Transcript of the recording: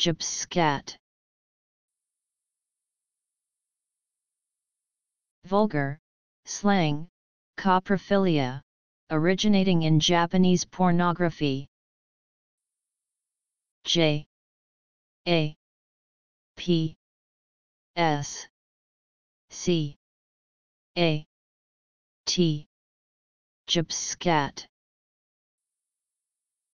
Japscat. Vulgar, slang, coprophilia, originating in Japanese pornography. J A P S C A T Japscat.